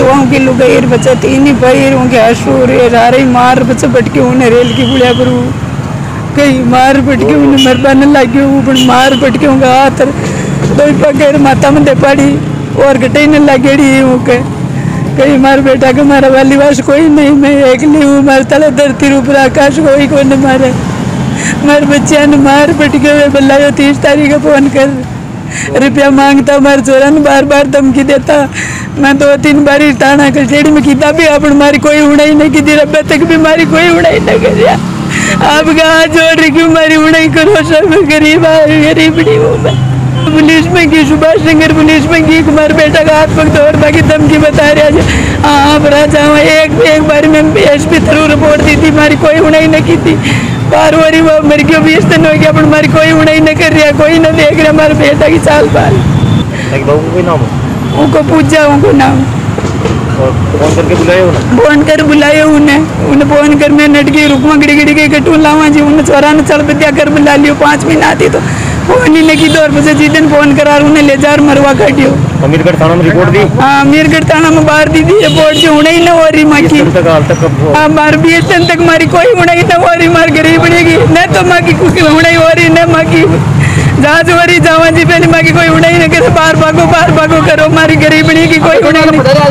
गाँव के लोग बच्चा तीन ही पैर उनके हसूर रारे मार बच्चा भटके उन्हें रेल की बुढ़िया करू कहीं मार भटके उन्हें मरबाने लगे मार भटके उनका हाथ दो पकड़ माता में दे पड़ी और घटे न लगेड़ी कहीं मार बेटा के मारा वाली वास कोई नहीं, मैं अकेली हूँ। मारे तले धरती ऊपर आकाश कोई को न मारे। मारे बच्चिया ने मार पटके हुए बुलायो 30 तारीख को फोन कर रुपया मांगता, मारे चोरा ने बार बार धमकी देता। मैं 2-3 बार थाना कचहरी में कीता भी आप मारी कोई उड़ाई नहीं की, रब्बे तक भी मारी कोई उड़ाई न कर। आपका हाथ जोड़ रही हूँ, मारी उड़ाई करो सब। गरीब गरीबड़ी हूँ मैं। पुलिस में की सुभाष नगर पुलिस में की कुमार बेटा का हाथ पकड़ और बाकी धमकी बता रहा है। हाँ बरा जाओ एक बार में एसपी थ्रू रिपोर्ट दी थी, मारी कोई उड़ाई न की थी। बार बारी वो मेरे को 20 दिन हो गया, हमारी कोई उड़ाई न कर रहा, कोई न देख रहा हमारे बेटा की चाल पाल। उनको पूछा उनको नाम फोन करके बुलाए फोन कर बुलाए उन्हें फोन कर मैं नटकी रुकमा गिड़ी गिड़ी के कटू लावा जी उन्हें चौरा ने चल बदिया कर बुला लियो। 5 महीना आती तो फोन ही लगी दौर बजे जिस फोन करा उन्हें ले जा मरवा काटियो। अमीरगढ़ थाना में रिपोर्ट दी। हाँ अमीरगढ़ थाना में बाहर दी थी रिपोर्ट जो उड़ाई न हो रही माँ की। हाँ मार 20 दिन तक मारी कोई उड़ाई न हो रही, मार गरीब बनेगी न तो माँ की उड़ाई हो रही न माँ की जहाज हो रही जावा जी पहले माँ की कोई उड़ाई न करे। बार भागो करो मारी गरीब बनेगी कोई उड़ाई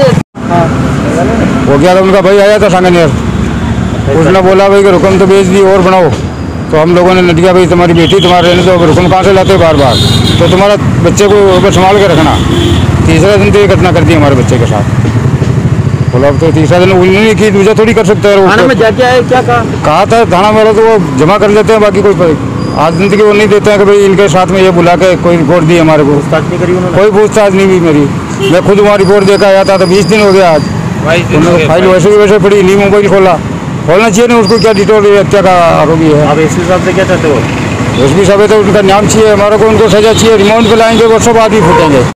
हो गया था। उनका भाई आया था सांगनेर, उसने बोला भाई कि रुकम तो बेच दी और बनाओ। तो हम लोगों ने नटिया भाई तुम्हारी बेटी तुम्हारे रहने तो रुकम कहाँ से लाते बार बार, तो तुम्हारा बच्चे को संभाल के रखना। तीसरा दिन तो ये घटना कर दी हमारे बच्चे के साथ। बोला अब तो तीसरा दिन उन्होंने की, दूसरा थोड़ी कर सकता है। थाना में जाके आए क्या कहा था थाना वाला तो वो जमा कर देते हैं, बाकी कोई आज दिन की वो नहीं देते हैं कि भाई इनके साथ में ये बुला के कोई रिपोर्ट दी हमारे को। कोई पूछताछ नहीं हुई मेरी। मैं खुद वहाँ रिपोर्ट देकर आया था तो 20 दिन हो गया आज। फाइल वैसे की वैसे पड़ी, ली मोबाइल खोलना चाहिए ना उसको। क्या डिटोल हत्या का आरोपी है। आप एसपी साहब से क्या चाहते हो? एसपी साहब है तो उनका नाम चाहिए हमारे को, उनको सजा चाहिए। रिमांड पे लाएंगे वो सब आदमी फूटेंगे।